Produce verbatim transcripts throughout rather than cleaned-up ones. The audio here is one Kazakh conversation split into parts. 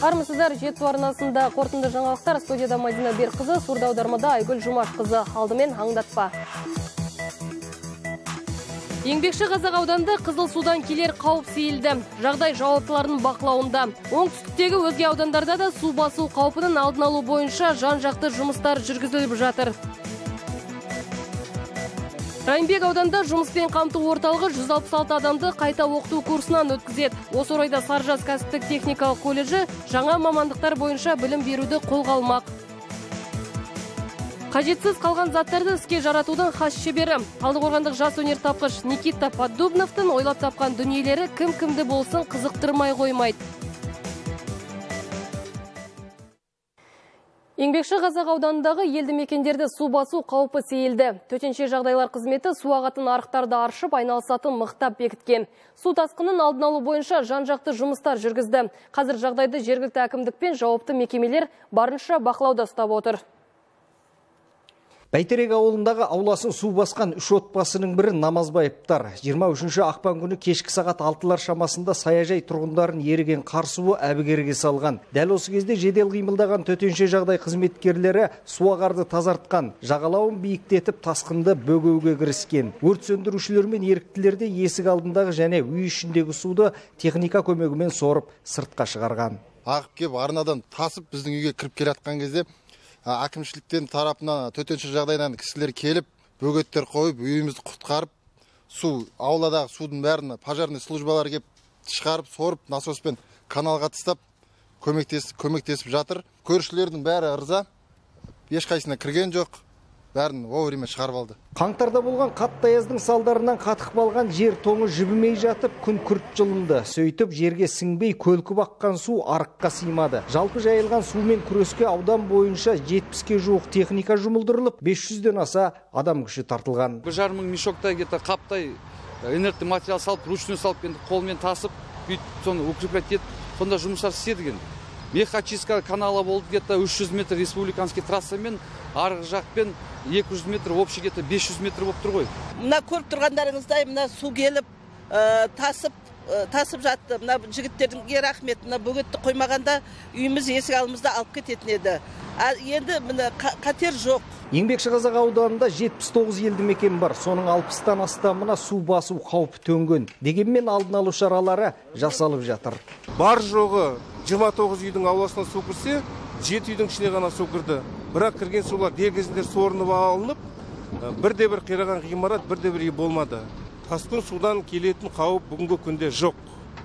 Армысыздар, жеті арнасында қорытынды жаңалықтар, студияда Мадина Берқызы, сурда аудармада Айгүл Жұмашқызы. Алдымен аңдатпа. Еңбекші Қазақ ауданында Қызыл судан келер қауіп сейілді. Жағдай жауаптыларының бақылауында. Оңтүстіктегі өзге аудандарда да су басу қаупінің алдын алу бойынша жан-жақты жұмыстар жүргізіліп жатыр. Райымбек ауданында жұмыспен қамту орталығы жүз алпыс алты адамды қайта оқыту курсынан өткізеді. Осы орайда Саржас кәсіптік техникалық колледжі жаңа мамандықтар бойынша білім беруді қолға алмақ. Қажетсіз қалған заттарды іске жаратудың хас шебері. Талдықорғандық жас өнертапқыш Никита Поддубновтың ойлап тапқан дүниелері кім-кімді болсын қызықтырмай қоймайды. Еңбекші Қазақ ауданындағы елді мекендерді су басу қаупі сейілді. Төтенше жағдайлар қызметі су ағатын арықтарды аршып, айналысатын мықтап бекіткен. Су тасқынын алдын алу бойынша жан-жақты жұмыстар жүргізді. Қазір жағдайды жергілікті әкімдік пен жауапты мекемелер барынша бақылауда ұстап отыр. Бәйтерек ауылындағы ауласын су басқан үш отбасының бірі Намазбаевтар. жиырма үшінші ақпан күні кешкі сағат алтылар шамасында саяжай тұрғындарын еріген қар суы әбігерге салған. Дәл осы кезде жедел қимылдаған төтенше жағдай қызметкерлері су ағарды тазартқан, жағалауын биіктетіп тасқынды бөгеуге кіріскен. Өрт сөндірушілер мен еріктілер де есік алдындағы және үй ішіндегі суды техника көмегімен сорып сыртқа шығарған. Ағып кеп арнадан тасып біздің үйге кіріп келе жатқан кезде әкімшіліктен тарапынан төтенше жағдайдан кісілер келіп, бөгеттер қойып, үйімізді құтқарып, су, ауладағы судың бәрін пожарный службалар кеп шығарып, сорып, насоспен каналға тастап, көмектесіп, көмектесіп жатыр. Көршілердің бәрі ырза, ешқайсына кірген жоқ, бәрін вовремя шығарып алды. Қаңтарда болған қатты аяздың салдарынан қатып қалған жер тоңы жібімей жатып, күн күрт жылынды. Сөйтіп жерге сіңбей көлкіп аққан су арыққа сыймады. Жалпы жайылған сумен күреске аудан бойынша жетпіске жуық техника жұмылдырылып, бес жүзден аса адам күші тартылған. бір жарым мың мешоктай где-то қаптай инертный материал салып, ручной салып, қолмен тасып, бүйтіп соны укреплять етіп, сонда жұмыстар істедік. Мехочистка канала болды где-то үш жүз метр республиканский трассамен, арғы жақпен екі жүз метр, общий где-то бес жүз метр болып тұр ғой. Мына көріп тұрғандарыңыздай мына су келіп, тасып, тасып жатты. Мына жігіттерге рахмет. Мына бөгетті қоймағанда үйіміз есік алдымызда алып кететін еді. Енді мына қатер жоқ. Еңбекші Қазақ ауданында жетпіс тоғыз елді мекен бар. Соның алпыстан астамына су басу қаупі төнген. Дегенмен алдын алу шаралары жасалып жатыр. Бар жоғы жиырма тоғыз үйдің ауласына су кірсе, жеті үйдің ішіне ғана су кірді. Бірақ кірген сулар дер кезінде сорынып алынып, бірде-бір қираған ғимарат, бірде-бір үй болмады. Тасқын судан келетін қауіп бүгінгі күнде жоқ.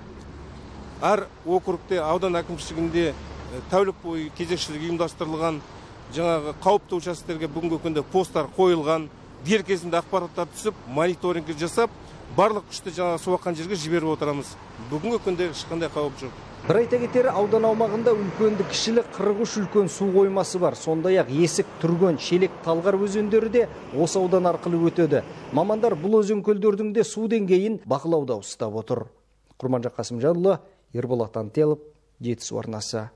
Әр округте, аудан әкімшілігінде тәулік бойы кезекшілік ұйымдастырылған, жаңағы қауіпті участоктерге бүгінгі күнде посттар қойылған, дер кезінде ақпараттар түсіп, мониторинг жасап, барлық күшті жаңағы су аққан жерге жіберіп отырамыз. Бүгінгі күнде ешқандай қауіп жоқ. Бір айта кетері, аудан аумағында үлкенді кішілі қырық үш үлкен су қоймасы бар. Сондай-ақ Есік, Түрген, Шелек, Талғар өзендері де осы аудан арқылы өтеді. Мамандар бұл өзен көлдердің де су деңгейін бақылауда ұстап отыр. Құрманжан Қасымжанұлы, Ерболат Антелов, Жетісу арнасы.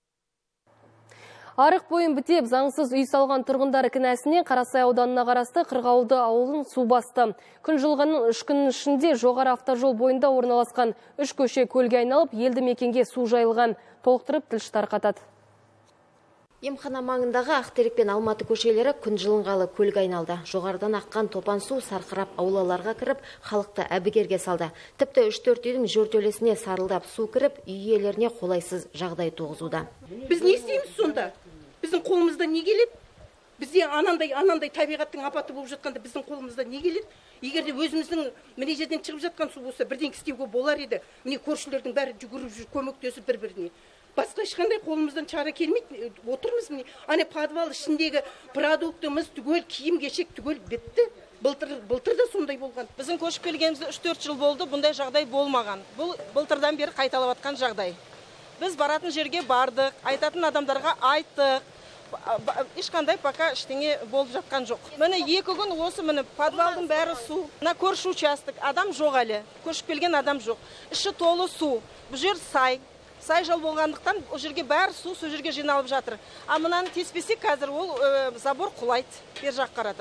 Арық бойын бітеп, заңсыз үй салған тұрғындар кінәсінен Қарасай ауданына қарасты Қырғауылды ауылын су басты. Күн жылғанның үш күннің ішінде жоғары автожол бойында орналасқан үш көше көлге айналып, елді мекенге су жайылған. Толықтырып тілші тарқатады. Емхана маңындағы Ақтерек пен Алматы көшелері күн жылынғалы көлге айналды. Жоғарыдан аққан топан су сарқырап аулаларға кіріп, халықты әбігерге салды. Тіпті үш төрт үйдің жертөлесіне сарылдап су кіріп, үй иелеріне қолайсыз жағдай туғызуда. Біз не істейміз сонда? Біздің қолымызда не келеді? Бізде анандай анандай табиғаттың апаты болып жатқанда біздің қолымызда не келеді? Егер де өзіміздің міне жерден шығып жатқан су болса, бірден істеуге болар еді. Міне көршілердің бәрі жүгіріп жүр, көмектесіп бір-біріне. Басқа ешқандай қолымыздан шара келмейді. Отырмыз міне. Ане подвал ішіндегі продуктымыз түгел, киім кешек түгел бітті. Былтыр былтыр да сондай болған. Біздің көшіп келгенімізде үш төрт жыл болды, бұндай жағдай болмаған. Бұл былтырдан бері қайталап жатқан жағдай. Біз баратын жерге бардық, айтатын адамдарға айттық. Ешқандай пока ештеңе болып жатқан жоқ. Міне екі күн осы міне подвалдың бәрі су. Мына көрші участок, адам жоқ әлі. Көшіп келген адам жоқ. Іші толы су. Бұл жер сай. Сай жол болғандықтан ол жерге бәрі су сол жерге жиналып жатыр. А мынаны теспесек қазір ол забор құлайды бер жақ қарата.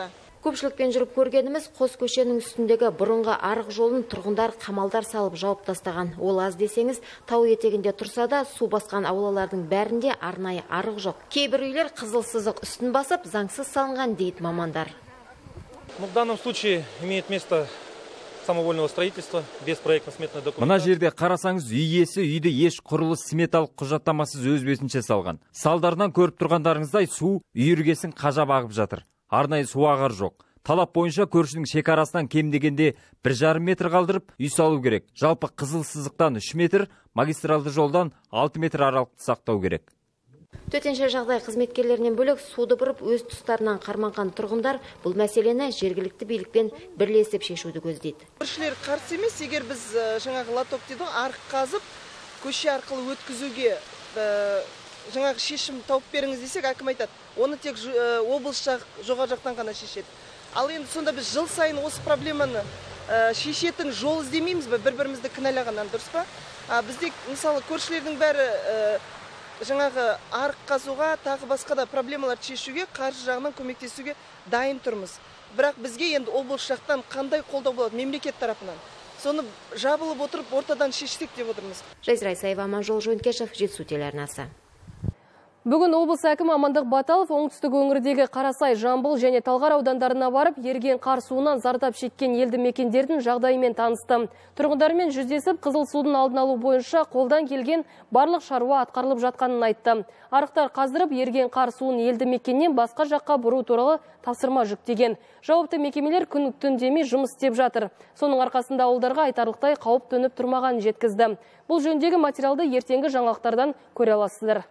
Көпшілікпен жүріп көргеніміз қос көшенің үстіндегі бұрынғы арық жолын тұрғындар қамалдар салып жауып тастаған. Ол аз десеңіз, тау етегінде тұрса да, су басқан аулалардың бәрінде арнайы арық жоқ. Кейбір үйлер қызыл сызық үстін басып, заңсыз салынған дейді мамандар. В данном случае имеет место самовольного строительства без проектно-сметной документации. Мына жерде қарасаңыз, үй иесі үйді еш құрылыс сметалық құжаттамасыз өз бетінше салған. Салдарынан көріп тұрғандарыңыздай су үй іргесін қажап ағып жатыр. Арнайы су ағар жоқ. Талап бойынша көршінің шекарасынан кем дегенде бір жарым метр қалдырып үй салу керек. Жалпы қызыл сызықтан үш метр, магистралды жолдан алты метр аралықты сақтау керек. Төтенше жағдай қызметкерлерінен бөлек суды бұрып өз тұстарынан қарманған тұрғындар бұл мәселені жергілікті билікпен бірлесіп шешуді көздейді. Көршілер қарсы емес, егер біз жаңағы лоток дейді, арық қазып, көше арқылы өткізуге жаңағы шешім тауып беріңіз десек, әкім айтады, оны тек облыс жоғары жақтан ғана шешеді. Ал енді сонда біз жыл сайын осы проблеманы шешетін жол іздемейміз бе, бір-бірімізді кінәлағаннан, дұрыс па? Бізде мысалы көршілердің бәрі жаңағы арық қазуға, тағы басқа да проблемалар шешуге, қаржы жағынан көмектесуге дайын тұрмыз. Бірақ бізге енді облыс жақтан қандай қолдау болады мемлекет тарапынан? Соны жабылып отырып, ортадан шешсек деп отырмыз. Жазира Исаева, Аманжол Жөнкешев, Жетісу телеарнасы. Бүгін облыс әкімі Амандық Баталов оңтүстік өңірдегі Қарасай, Жамбыл және Талғар аудандарына барып, ерген қар суынан зардап шеккен елді мекендердің жағдайымен танысты. Тұрғындармен жүздесіп, қызыл судың алдын алу бойынша қолдан келген барлық шаруа атқарылып жатқанын айтты. Арықтар қаздырып, ерген қар суын елді мекеннен басқа жаққа бұру туралы тапсырма жүктеген. Жауапты мекемелер күн түн демей жұмыс істеп жатыр. Соның арқасында ауылдарға айтарлықтай қауіп төніп тұрмағанын жеткізді. Бұл жөндегі материалды ертеңгі жаңалықтардан көре аласыздар.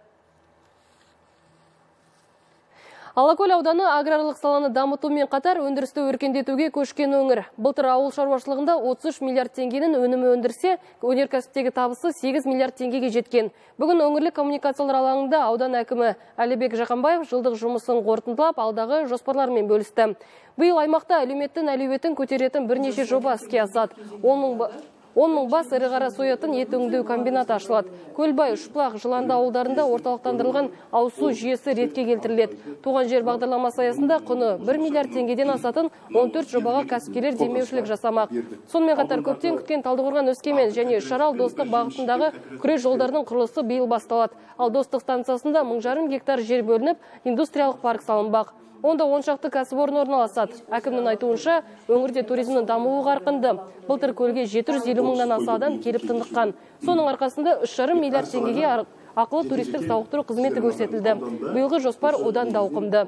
Алакөл ауданы аграрлық саланы дамытумен қатар өндірісті өркендетуге көшкен өңір. Былтыр ауыл шаруашылығында отыз үш миллиард теңгенің өнімі өндірсе, өнеркәсіптегі табысы сегіз миллиард теңгеге жеткен. Бүгін өңірлік коммуникациялар алаңында аудан әкімі Әлібек Жақанбаев жылдық жұмысын қорытындылап, алдағы жоспарлармен бөлісті. Биыл аймақта әлеуметтің әлеуетін көтеретін бірнеше жоба іске асады. он мың бас ірі қара соятын ет өңдеу комбинаты ашылады. Көлбай, Шұплақ, Жыланды ауылдарында орталықтандырылған ауызсу жүйесі ретке келтіріледі. Туған жер бағдарламасы аясында құны бір миллиард теңгеден асатын он төрт жобаға кәсіпкерлер демеушілік жасамақ. Сонымен қатар көптен күткен Талдықорған, Өскемен және Шарал Достық бағытындағы күре жолдардың құрылысы биыл басталады. Ал Достық станциясында мың жарым гектар жер бөлініп, индустриялық парк салынбақ. Онда он шақты кәсіпорын орналасады. Әкімнің айтуынша, өңірде туризмнің дамуы қарқынды. Былтыр көлге жеті жүз елу мыңнан аса адам келіп тындыққан. Соның арқасында үш жарым миллиард теңгеге ақылы туристік сауықтыру қызметі көрсетілді. Биылғы жоспар одан да ауқымды.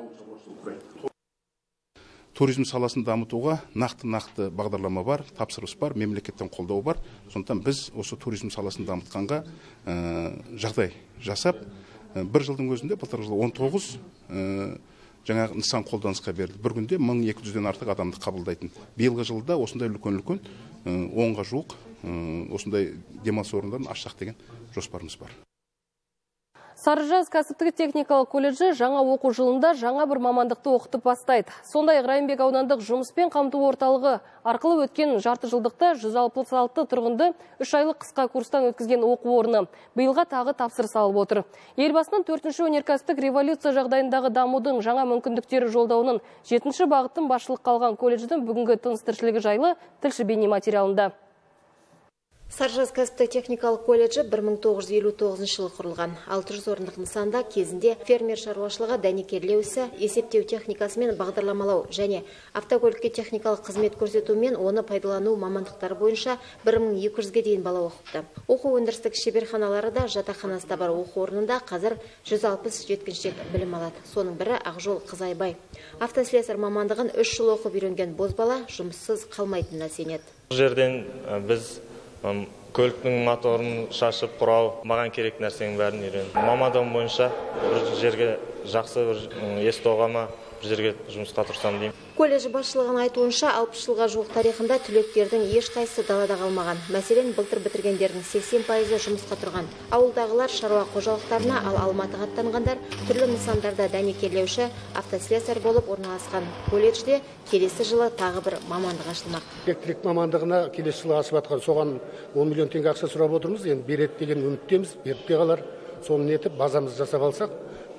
Туризм саласын дамытуға нақты-нақты бағдарлама бар, тапсырыс бар, мемлекеттен қолдау бар. Сондықтан біз осы туризм саласын дамытқанға жағдай жасап, бір жылдың өзінде былтыр жылы он тоғыз жаңағы нысан қолданысқа берді. Бір күнде мың екі жүзден артық адамды қабылдайтын. Биылғы жылда осындай үлкен-үлкен онға жуық осындай демалыс орындарын ашсақ деген жоспарымыз бар. Сарыжаз кәсіптік техникалық колледжі жаңа оқу жылында жаңа бір мамандықты оқытып бастайды. Сондай Райымбек аудандық жұмыспен қамту орталығы арқылы өткен жарты жылдықта жүз алпыс алты тұрғынды үш айлық қысқа курстан өткізген оқу орны биылға тағы тапсырыс алып отыр. Елбасының төртінші өнеркәсіптік революция жағдайындағы дамудың жаңа мүмкіндіктері жолдауының жетінші бағыттың басшылыққа алған колледждің бүгінгі тыныс-тіршілігі жайлы тілші бейнематериалында. Сарыжаз кәсіптік техникалық колледжі бір мың тоғыз жүз елу тоғызыншы жылы құрылған. алты жүз орындық нысанда кезінде фермер шаруашылығы дәнекерлеу ісі, есептеу техникасымен бағдарламалау және автокөлікке техникалық қызмет көрсетумен оны пайдалану мамандықтары бойынша бір мың екі жүзге дейін бала оқыпты. Оқу өндірістік шеберханалары да жатақханасы да бар оқу орнында қазір жүз алпыс жеткіншек білім алады. Соның бірі Ақжол Қызайбай. Автослесар мамандығын үш жыл оқып үйренген бозбала жұмыссыз қалмайтынына сенеді. Жерден біз көліктің моторын шашып құрау, маған керек нәрсенің бәрін үйрендім. Мамандығым бойынша бір жерге жақсы бір есті оғама бір жерге жұмысқа тұрсам деймін. Колледж басшылығының айтуынша алпыс жылға жуық тарихында түлектердің ешқайсысы далада қалмаған. Мәселен, былтыр бітіргендердің сексен пайызы жұмысқа тұрған. Ауылдағылар шаруа қожалықтарына, ал Алматыға аттанғандар түрлі нысандарда дәнекерлеуші, автослесар болып орналасқан. Колледжде келесі жылы тағы бір мамандық ашылмақ. Электрик мамандығына келесі жылы ашып атқан, соған он миллион теңге ақша сұрап отырмыз. Енді береді деген үміттеміз, беріп те қалар. Соны нетіп базамызды жасап алсақ,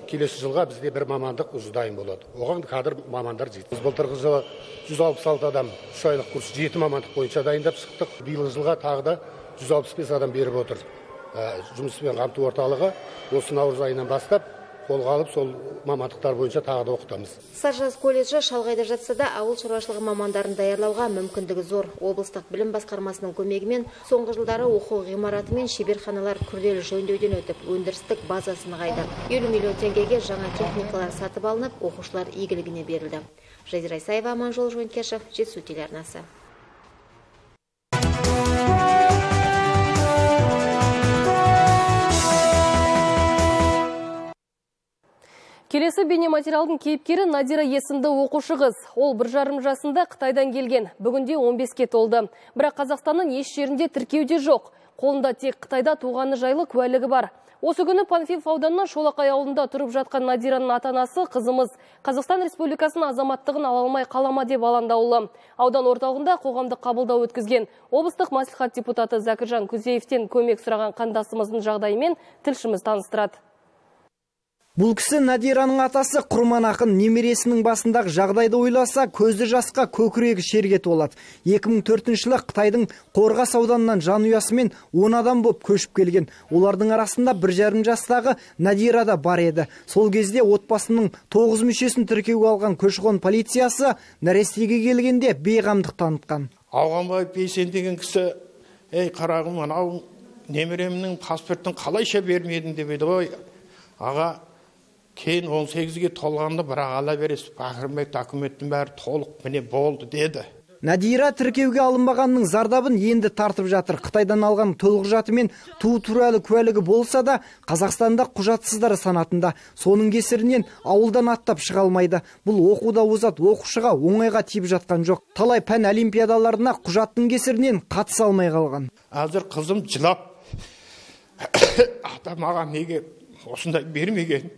келесі жылға бізде бір мамандық уже дайын болады. Оған кадр мамандар жетті. Былтырғы жылы жүз алпыс алты адам үш айлық курс жеті мамандық бойынша дайындап шықтық. Биылғы жылға тағы да жүз алпыс бес адам беріп отыр. Жұмыспен қамту орталығы осы наурыз айынан бастап қолға алып, сол мамандықтар бойынша тағы да оқытамыз. Саржаз колледжі шалғайда жатса да ауыл шаруашылығы мамандарын даярлауға мүмкіндігі зор. Облыстық білім басқармасының көмегімен соңғы жылдары оқу ғимараты мен шеберханалар күрделі жөндеуден өтіп, өндірістік базасы нығайды. елу миллион теңгеге жаңа техникалар сатып алынып, оқушылар игілігіне берілді. Жазира Исаева, Аманжол Жонкешев, Жетісу телеарнасы. Келесі бейнематериалдың кейіпкері Надира есімді оқушы қыз. Ол бір жарым жасында Қытайдан келген. Бүгінде он беске толды. Бірақ Қазақстанның еш жерінде тіркеуде жоқ. Қолында тек Қытайда туғаны жайлы куәлігі бар. Осы күні Панфилов ауданының Шолақай ауылында тұрып жатқан Надираның ата-анасы қызымыз Қазақстан Республикасының азаматтығын ала алмай қалама деп алаңдаулы. Аудан орталығында қоғамдық қабылдау өткізген облыстық мәслихат депутаты Зәкіржан Күзеевтен көмек сұраған қандасымыздың жағдайымен тілшіміз таныстырады. Бұл кісі Надираның атасы Құрман ақын немересінің басындағы жағдайды ойласа, көзі жасқа көкірегі шерге толады. екі мың төртінші жылы Қытайдың Қорғас ауданынан жанұясымен он адам боп көшіп келген. Олардың арасында бір жарым жастағы Надира да бар еді. Сол кезде отбасының тоғыз мүшесін тіркеуге алған көші-қон полициясы нәрестеге келгенде бейғамдық танытқан. Ауғанбай Бейсен деген кісі, ей қарағым, анау немеремнің паспортын қалайша бермедің деп еді ғой. Аға, кейін он сегізге толғанды бірақ ала бересіз, Бақырбек документтің бәрі толық міне болды деді. Надира тіркеуге алынбағанның зардабын енді тартып жатыр. Қытайдан алған төлқұжаты мен туу туралы куәлігі болса да, Қазақстанда құжатсыздары санатында. Соның кесірінен ауылдан аттап шыға алмайды. Бұл оқуда озат оқушыға оңайға тиіп жатқан жоқ. Талай пән олимпиадаларына құжаттың кесірінен қатыса алмай қалған. Әзір қызым жылап, ата маған неге осындай бермеген?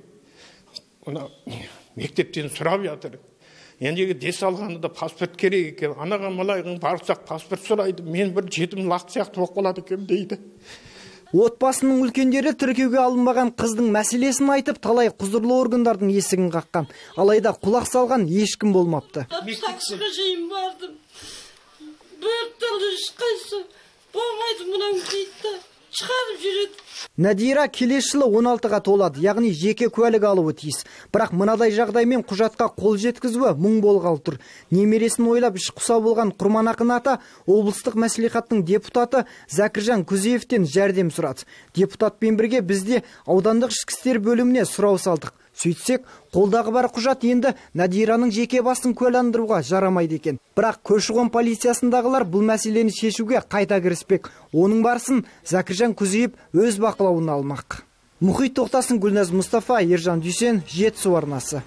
Мектептен сұрап жатыр. Ендегі дес алғаны да паспорт керек екен. Анаға малайғын барсақ паспорт сұрайды. Мен бір жетім лақ сияқты болып қалады екен дейді. Отбасының үлкендері тіркеуге алынбаған қыздың мәселесін айтып, талай құзырлы органдардың есігін қаққан. Алайда құлақ салған ешкім болмапты. Сақшыға жейін бардым. Бөрттің ешқайсы болмайды мұнан дейді. Шығарып жүреді. Надира келесі жылы он алтыға толады, яғни жеке куәлік алуы тиіс. Бірақ мынадай жағдаймен құжатқа қол жеткізуі мұң болғалы тұр. Немересін ойлап іш құса болған Құрман ақын ата облыстық мәслихаттың депутаты Зәкіржан Күзеевтен жәрдем сұрады. Депутатпен бірге бізде аудандық ішкі істер бөліміне сұрау салдық. Сөйтсек, қолдағы бар құжат енді Надираның жеке басын куәландыруға жарамайды екен. Бірақ көші-қон полициясындағылар бұл мәселені шешуге қайта кіріспек. Оның барысын Зәкіржан Күзеев өз бақылауына алмақ. Мұхит Тоқтасын, Гүлназ Мұстафа, Ержан Дүйсен, Жетісу арнасы.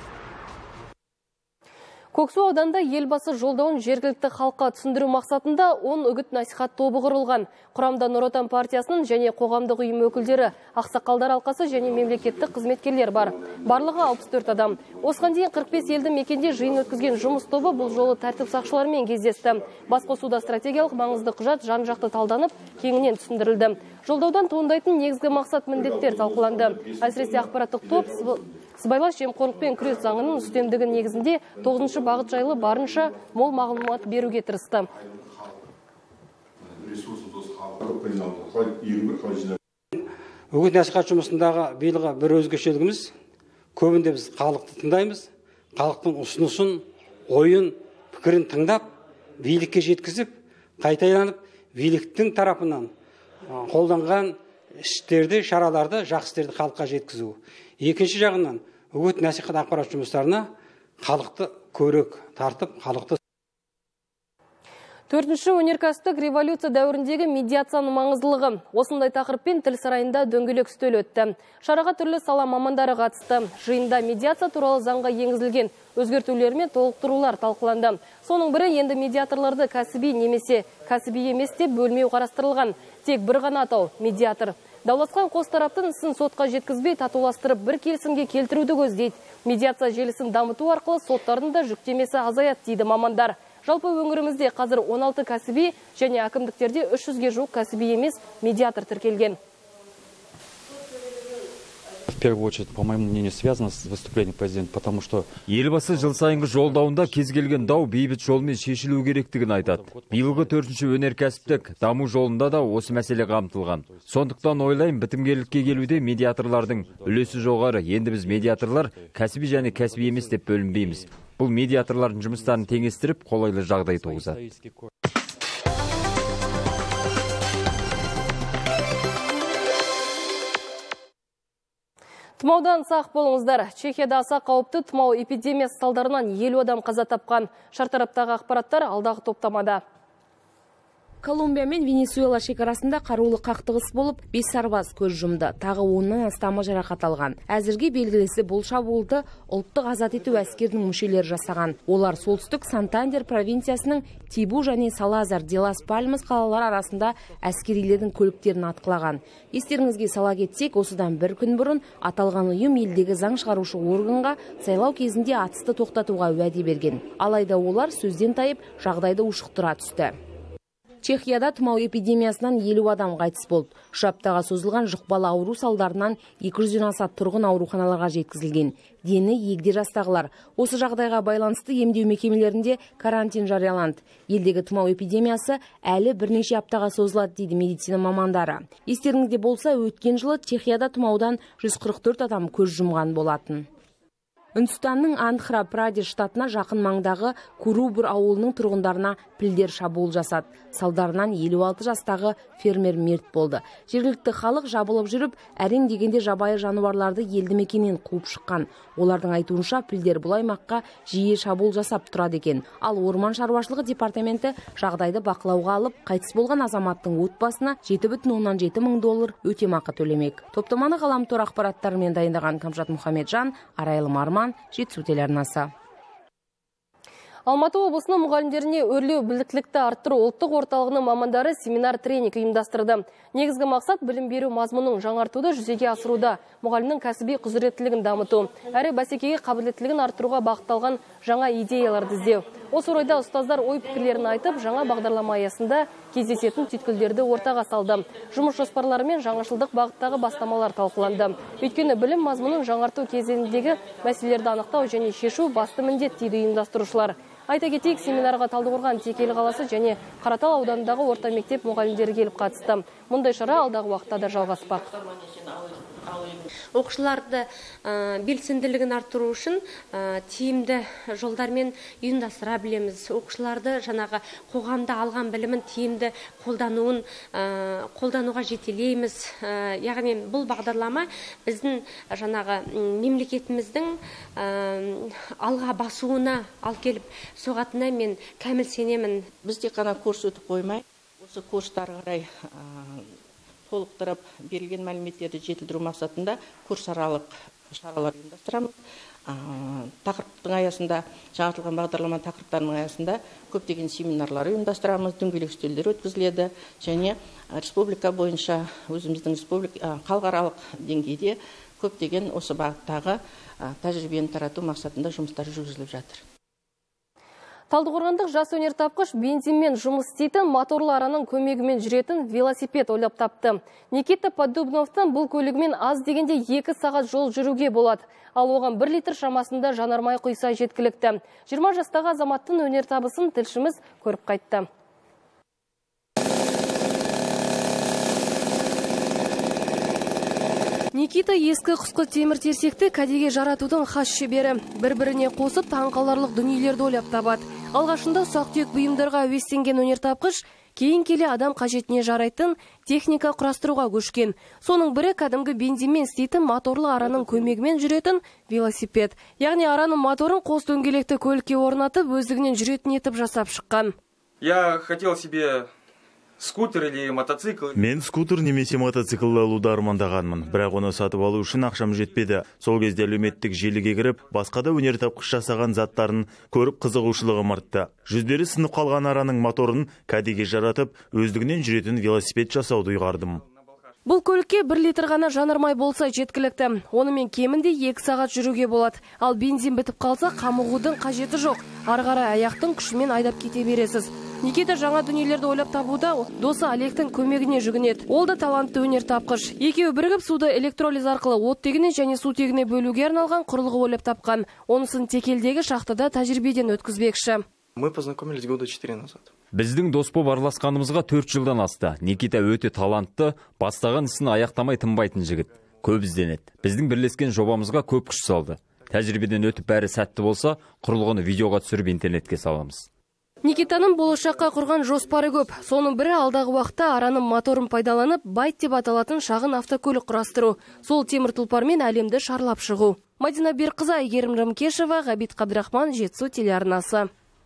Көксу ауданда елбасы жолдауын жергілікті халыққа түсіндіру мақсатында он үгіт насихат тобы құрылған. Құрамда Нұр Отан партиясының және қоғамдық ұйым өкілдері, ақсақалдар алқасы және мемлекеттік қызметкерлер бар. Барлығы алпыс төрт адам. Осыған дейін қырық бес елді мекенде жиын өткізген жұмыс тобы бұл жолы тәртіп сақшыларымен кездесті. Басқосуда стратегиялық маңызды құжат жан-жақты талданып, кеңінен түсіндірілді. Жолдаудан туындайтын негізгі мақсат міндеттер талқыланды. Әсіресе ақпараттық топ сыбайлас жемқорлықпен күрес заңының үстемдігі негізінде тоғызыншы бағыт жайлы барынша мол мағлұмат беруге тырысты. Үгіт насихат жұмысындағы биылғы бір өзгешелігіміз, көбінде біз халықты тыңдаймыз, халықтың ұсынысын, ойын, пікірін тыңдап, билікке жеткізіп, қайталанып, биліктің тарапынан қолданған істерді, шараларды, жақсы істерді халыққа жеткізу. Екінші жағынан үгіт насихат ақпарат жұмыстарына халықты көрек тартып, халықты. Төртінші өнеркәсіптік революция дәуіріндегі медиацияның маңыздылығы. Осындай тақырыппен тіл сарайында дөңгелек үстел өтті. Шараға түрлі сала мамандары қатысты. Жиында медиация туралы заңға енгізілген өзгертулер мен толықтырулар талқыланды. Соның бірі енді медиаторларды кәсіби немесе кәсіби емес деп бөлмеу қарастырылған. Тек бір ғана атау – медиатор. Дауласқан қос тараптың ісін сотқа жеткізбей татуластырып бір келісімге келтіруді көздейді. Медиация желісін дамыту арқылы соттардың да жүктемесі азаяды дейді мамандар. Жалпы өңірімізде қазір он алты кәсіби және әкімдіктерде үш жүзге жуық кәсіби емес медиатор тіркелген. первую очередь, по моему мнению, связано с выступлением президента, потому что... Елбасы жыл сайынғы жолдауында кез келген дау бейбіт жолмен шешілу керектігін айтады. Биылғы төртінші өнеркәсіптік даму жолында да осы мәселе қамтылған. Сондықтан ойлайым, бітімгерлікке келуде медиаторлардың үлесі жоғары. Енді біз медиаторлар кәсіби және кәсіби емес деп бөлінбейміз. Бұл медиаторлардың жұмыстарын теңестіріп, қолайлы жағдай туғызады. Тұмаудан сақ болыңыздар. Чехияда аса қауіпті тұмау эпидемиясы салдарынан елу адам қаза тапқан. Шартараптағы ақпараттар алдағы топтамада. Колумбия мен Венесуэла шекарасында қарулы қақтығыс болып, бес сарбаз көз жұмды. Тағы оннан астамы жарақат алған. Әзірге белгілісі бұл шабуылды ұлттық азат ету әскерінің мүшелері жасаған. Олар солтүстік Сантандер провинциясының Тибу және Салазар де лас Пальмас қалалары арасында әскерилердің көліктерін атқылаған. Естеріңізге сала кетсек, осыдан бір күн бұрын аталған ұйым елдегі заң шығарушы органға сайлау кезінде атысты тоқтатуға уәде берген. Алайда олар сөзден тайып, жағдайды ушықтыра түсті. Чехияда тұмау эпидемиясынан елу адам қайтыс болды. Үш аптаға созылған жұқпалы ауру салдарынан екі жүзден аса тұрғын ауруханаларға жеткізілген. Дені егде жастағылар. Осы жағдайға байланысты емдеу мекемелерінде карантин жарияланды. Елдегі тұмау эпидемиясы әлі бірнеше аптаға созылады дейді медицина мамандары. Естеріңізде болса, өткен жылы Чехияда тұмаудан жүз қырық төрт адам көз жұмған болатын. Үндістанның Андхра-Прадеш штатына жақын маңдағы Курубур ауылының тұрғындарына пілдер шабуыл жасады. Салдарынан елу алты жастағы фермер мерт болды. Жергілікті халық жабылып жүріп, әрең дегенде жабайы жануарларды елді мекеннен қуып шыққан. Олардың айтуынша пілдер бұл аймаққа жиі шабуыл жасап тұрады екен. Ал орман шаруашылығы департаменті жағдайды бақылауға алып, қайтыс болған азаматтың отбасына жеті бүтін оннан жеті мың доллар өтемақы төлемек. Топтаманы ғаламтор ақпараттарымен дайындаған Камжат Мұхамеджан, Арайлы Марман, Жетісу телеарнасы. Алматы облысының мұғалімдеріне өрлеу біліктілікті арттыру ұлттық орталығының мамандары семинар тренинг ұйымдастырды. Негізгі мақсат білім беру мазмұнын жаңартуды жүзеге асыруда, мұғалімнің кәсіби құзыреттілігін дамыту, әрі бәсекеге қабілеттілігін арттыруға бағытталған жаңа идеяларды іздеу. Осы орайда ұстаздар ой пікірлерін айтып, жаңа бағдарлама аясында кездесетін түйткілдерді ортаға салды. Жұмыс жоспарлары мен жаңашылдық бағыттағы бастамалар талқыланды. Өйткені білім мазмұнын жаңарту кезеңіндегі мәселелерді анықтау және шешу басты міндет дейді ұйымдастырушылар. Айта кетейік, семинарға Талдықорған, Текелі қаласы және Қаратал ауданындағы орта мектеп мұғалімдері келіп қатысты. Мұндай шара алдағы уақытта да жалғаспақ. Оқушыларды белсенділігін арттыру үшін тиімді жолдармен ұйымдастыра білеміз. Оқушыларды жаңағы қоғамда алған білімін тиімді қолдануын қолдануға жетелейміз. Яғни бұл бағдарлама біздің жаңағы мемлекетіміздің алға басуына алып келіп соғатынына мен кәміл сенемін. Біз тек қана курс өтіп қоймай, осы курстарға қарай толықтырып берілген мәліметтерді жетілдіру мақсатында курсаралық шаралар ұйымдастырамыз. Тақырыптың аясында, жаңартылған бағдарлама тақырыптарының аясында көптеген семинарлар ұйымдастырамыз, дөңгелек үстелдер өткізіледі және республика бойынша өзіміздің республика халықаралық деңгейде көптеген осы бағыттағы тәжірибені тарату мақсатында жұмыстар жүргізіліп жатыр. Талдықорғандық жас өнертапқыш бензинмен жұмыс істейтін моторлы араның көмегімен жүретін велосипед ойлап тапты. Никита Поддубновтың бұл көлігімен аз дегенде екі сағат жол жүруге болады. Ал оған бір литр шамасында жанармай құйса жеткілікті. жиырма жастағы азаматтың өнертабысын тілшіміз көріп қайтты. Никита ескі құсқы темір терсекті кәдеге жаратудың хас шебері. Бір-біріне қосып таңқаларлық дүниелерді ойлап табады. Алғашында ұсақ-түйек бұйымдарға әуестенген өнертапқыш, кейін келе адам қажетіне жарайтын техника құрастыруға көшкен. Соның бірі кәдімгі бензинмен істейтін моторлы араның көмегімен жүретін велосипед. Яғни араның моторын қос дөңгелекті көлікке орнатып, өздігінен жүретін етіп жасап шыққан. Я хотел себе скутер или мотоцикл. Мен скутер немесе мотоциклді алуды армандағанмын, бірақ оны сатып алу үшін ақшам жетпеді. Сол кезде әлеуметтік желіге кіріп, басқа да өнертапқыш жасаған заттарын көріп қызығушылығым артты. Жүздері сынып қалған араның моторын кәдеге жаратып, өздігінен жүретін велосипед жасауды ұйғардым. Бұл көлікке бір литр ғана жанармай болса жеткілікті. Онымен кемінде екі сағат жүруге болады. Ал бензин бітіп қалса, қамығудың қажеті жоқ. Ары қарай аяқтың күшімен айдап кете бересіз. Никита жаңа дүниелерді ойлап табуда досы Олегтің көмегіне жүгінеді. Ол да талантты өнертапқыш. Екеуі бірігіп суды электролиз арқылы оттегіне және сутегіне бөлуге арналған құрылғы ойлап тапқан. Онысын Текелдегі шахтада тәжірибеден өткізбекші. Мы познакомились года четыре назад. Біздің дос боп араласқанымызға төрт жылдан асты. Никита өте талантты, бастаған ісін аяқтамай тынбайтын жігіт. Көп ізденеді. Біздің бірлескен жобамызға көп күш салды. Тәжірибеден өтіп бәрі сәтті болса, құрылғыны видеоға түсіріп интернетке саламыз. Никитаның болашаққа құрған жоспары көп. Соның бірі алдағы уақытта араның моторын пайдаланып, байт деп аталатын шағын автокөлік құрастыру. Сол темір тұлпармен әлемді шарлап шығу. Мадина Берқызы, Айгерім Рымкешева, Ғабит Қабдрахман, Жетісу телеарнасы.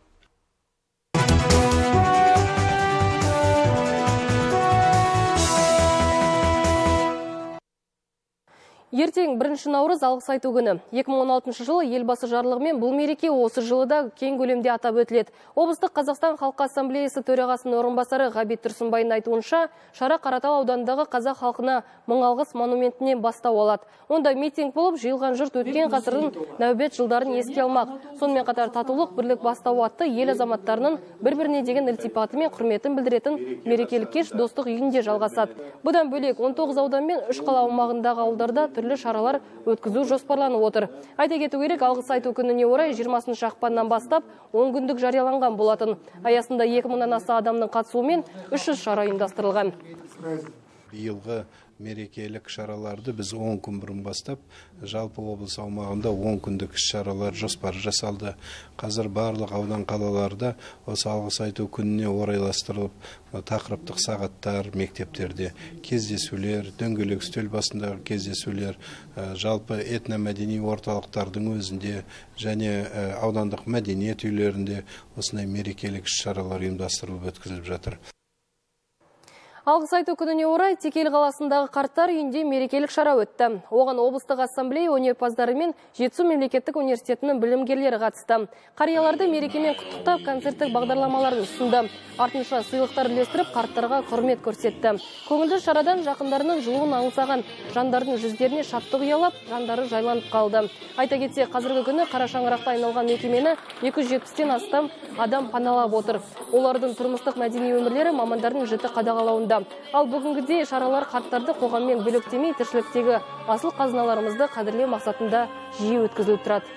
Ертең бірінші наурыз алғыс айту күні. екі мың он алтыншы жылы елбасы жарлығымен бұл мереке осы жылы да кең көлемде атап өтіледі. Облыстық Қазақстан Халқы Ассамблеясы төрағасының орынбасары Ғабит Тұрсынбайдың айтуынша, шара Қаратал ауданындағы қазақ халқына мың алғыс монументінен бастау алады. Онда митинг болып, жиылған жұрт өткен ғасырдың нәубет жылдарын еске алмақ. Сонымен қатар татулық бірлік бастау атты ел азаматтарының бір-біріне деген ілтипаты мен құрметін білдіретін мерекелік кеш достық үйінде жалғасады. Бұдан бөлек он тоғыз аудан мен үш қала аумағындағы ауылдарда түрлі шаралар өткізу жоспарланып отыр. Айта кету керек, алғыс айту күніне орай жиырмасыншы ақпаннан бастап он күндік жарияланған болатын. Аясында екі мыңнан аса адамның қатысуымен үш жүз шара ұйымдастырылған. Биылғы мерекелік шараларды біз он күн бұрын бастап, жалпы облыс аумағында он күндік шаралар жоспары жасалды. Қазір барлық аудан қалаларда осы алғыс айту күніне орайластырылып, тақырыптық сағаттар мектептерде кездесулер, дөңгелек үстел басындағы кездесулер, жалпы этномәдени орталықтардың өзінде және аудандық мәдениет үйлерінде осындай мерекелік шаралар ұйымдастырылып өткізіліп жатыр. Алғыс айту күніне орай Текел қаласындағы қарттар үйінде мерекелік шара өтті. Оған облыстық ассамблея өнерпаздары мен Жетісу мемлекеттік университетінің білімгерлері қатысты. Қарияларды мерекемен құттықтап концерттік бағдарламаларын ұсынды. Артынша сыйлықтар үлестіріп, қарттарға құрмет көрсетті. Көңілді шарадан жақындарының жылуын аңсаған жандардың жүздеріне шаттық ұялап, жандары жайланып қалды. Айта кетсе, қазіргі күні қара шаңырақта айналған мекемені екі жүз жетпістен астам адам паналап отыр. Олардың тұрмыстық мәдени өмірлері мамандардың жіті қадағалауында. Ал бүгінгідей шаралар қарттарды қоғаммен бөлектемей, тіршіліктегі асыл қазыналарымызды қадірлеу мақсатында жиі өткізіліп тұрады.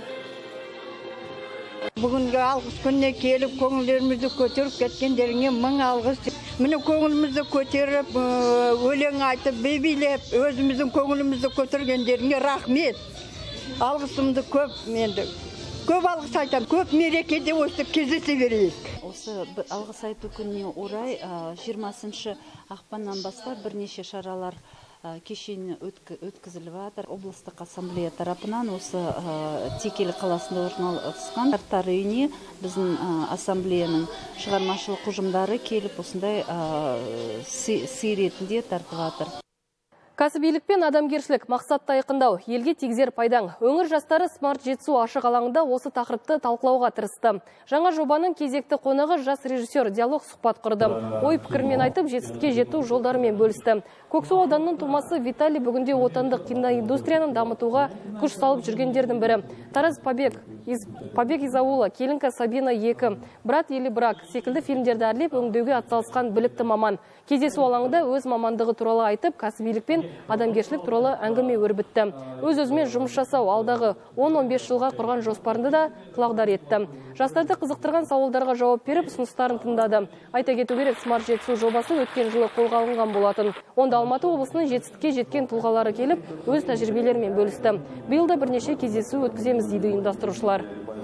Бүгінгі алғыс күніне келіп, көңілдерімізді көтеріп кеткендеріңе мың алғыс. Міне көңілімізді көтеріп, өлең айтып, бейбилеп, өзіміздің көңілімізді көтергендеріңе рахмет. Алғысымды көп менді. Көп алғыс айтам, көп мерекеде осы кездесе берейік. Осы алғыс айту күніне орай жиырмасыншы ақпаннан бастап бірнеше шаралар кешені өткізіліп жатыр. Облыстық ассамблея тарапынан осы Текел қаласында орналасқан қарттар үйіне біздің ассамблеяның шығармашылық ұжымдары келіп осындай сый ретінде тартып жатыр. Кәсібилік пен адамгершілік мақсатты айқындау, елге тигізер пайдаң. Өңір жастары Смарт Жетісу ашық алаңында осы тақырыпты талқылауға тырысты. Жаңа жобаның кезекті қонағы жас режиссер диалог сұхбат құрды. Ой пікірмен айтып, жетістікке жету жолдарымен бөлісті. Көксу ауданының тумасы Виталий бүгінде отандық киноиндустрияның дамытуға күш салып жүргендердің бірі. Тарас Побег, из, Побег из аула, Келінка Сабина екі, Брат или брак секілді фильмдерді әрлеп өңдеуге атсалысқан білікті маман. Кездесу алаңында өз мамандығы туралы айтып, кәсібилік пен адамгершілік туралы әңгіме өрбітті. Өз-өзімен жұмыс жасау алдағы он он бес жылға құрған жоспарында да құлағдар етті. Жастарды қызықтырған сауалдарға жауап беріп, ұсыныстарын тыңдады. Айта кету керек, Смарт Жетісу жобасы өткен жылы қолға алынған болатын. Онда Алматы облысының жетістікке жеткен тұлғалары келіп, өз тәжірибелерімен бөлісті. Биыл да бірнеше кездесу өткіземіз дейді ұйымдастырушылар.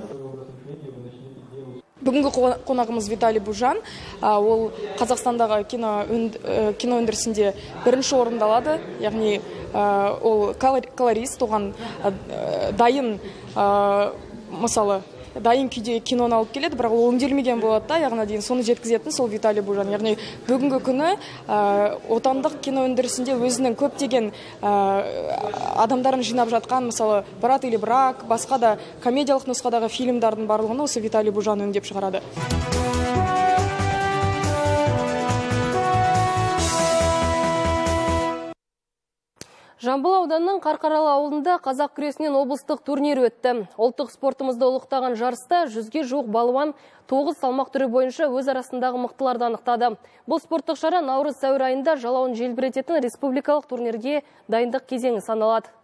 Бүгінгі қонағымыз Виталий Бужан. Ол Қазақстандағы кино өндірісінде бірінші орында алады. Яғни ол колорист, оған дайын, мысалы, дайын күйде киноны алып келеді, бірақ ол өңделмеген болады да, яғни дейін соны жеткізетін сол Виталий Бужан. Яғни бүгінгі күні отандық кино өндірісінде өзінің көптеген адамдарын жинап жатқан, мысалы, Брат или брак, басқа да комедиялық нұсқадағы фильмдардың барлығын осы Виталий Бужан өңдеп шығарады. Жаңа Жамбыл ауданының Қарқаралы ауылында қазақ күресінен облыстық турнир өтті. Ұлттық спортымызды ұлықтаған жарыста жүзге жуық балуан тоғыз салмақ түрі бойынша өз арасындағы мықтыларды анықтады. Бұл спорттық шара наурыз сәуір айында жалауын желбірететін республикалық турнирге дайындық кезеңі саналады.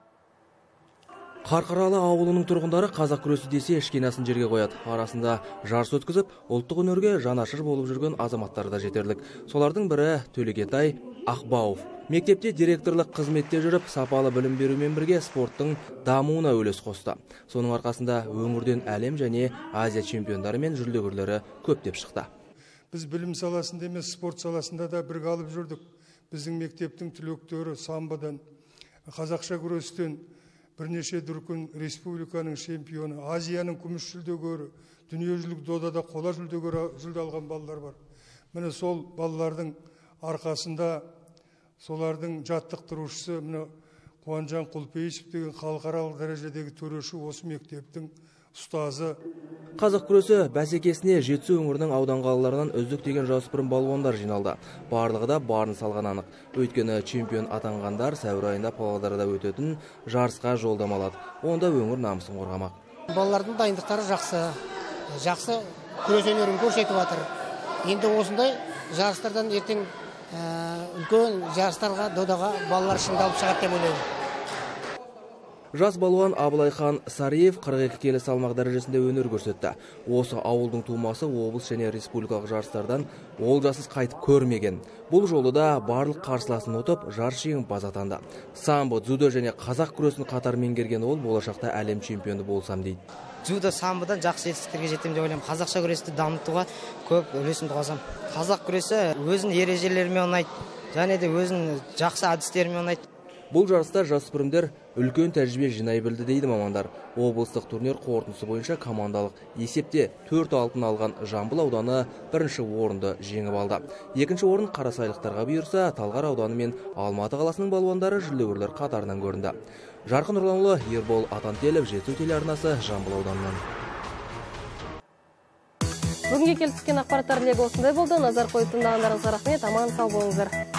Қарқаралы ауылының тұрғындары қазақ күресі десе ішкенасын жерге қояды. Арасында жарыс өткізіп, ұлттық өнерге жанашыр болып жүрген азаматтары да жетерлік. Солардың бірі Төлегетай Ақбауов. Мектепте директорлық қызметте жүріп, сапалы білім берумен бірге спорттың дамуына үлес қосты. Соның арқасында өңірден әлем және Азия чемпиондары мен жүлдегерлері көптеп шықты. Біз білім саласында емес, спорт саласында да бірге алып жүрдік. Біздің мектептің түлектері самбодан, қазақша күрестен бірнеше дүркін республиканың чемпионы, Азияның күміс жүлдегері, дүниежүзілік додада қола жүлдегері жүлде алған балалар бар. Міне сол балалардың арқасында солардың жаттықтырушысы міне Қуанжан Құлпейісов деген халықаралық дәрежедегі төреші осы мектептің ұстазы. Қазақ күресі бәсекесіне Жетісу өңірінің аудан қалаларынан үздік деген жасөспірім балуандар жиналды. Барлығы да барын салған анық. Өйткені чемпион атанғандар сәуір айында Павлодарда өтетін жарысқа жолдама алады. Онда өңір намысын қорғамақ. Балалардың дайындықтары жақсы, жақсы күрес өнерін көрсетіп жатыр. Енді осындай жарыстардан ертең үлкен жарыстарға, додаға балалар шыңдалып шығады деп ойлаймын. Жас балуан Абылайхан Сариев қырық екі келі салмақ дәрежесінде өнер көрсетті. Осы ауылдың тумасы облыс және республикалық жарыстардан олжасыз қайтып көрмеген. Бұл жолы да барлық қарсыласын ұтып, жарыс жеңімпаз атанды. Самбо, дзюдо және қазақ күресін қатар меңгерген ол болашақта әлем чемпионы болсам дейді. Дзюдо, самбодан жақсы жетістіктерге жетем деп ойлаймын. Қазақша күресті дамытуға көп үлесімді қосамын. Қазақ күресі өзінің ережелерімен ұнайды, және де өзінің жақсы әдістерімен ұнайды. Бұл жарыста жасөспірімдер үлкен тәжірибе жинай білді дейді мамандар. Облыстық турнир қорытындысы бойынша командалық есепте төрт алтын алған Жамбыл ауданы бірінші орынды жеңіп алды. Екінші орын қарасайлықтарға бұйырса, Талғар ауданы мен Алматы қаласының балуандары жүлдегерлер қатарынан көрінді. Жарқын Нұрланұлы, Ербол Атантелев, Жетісу телеарнасы, Жамбыл ауданынан. Бүгінге келіп түскен ақпараттар легі осындай болды. Назар қойып тыңдағандарыңызға рахмет. Аман сау болыңыздар.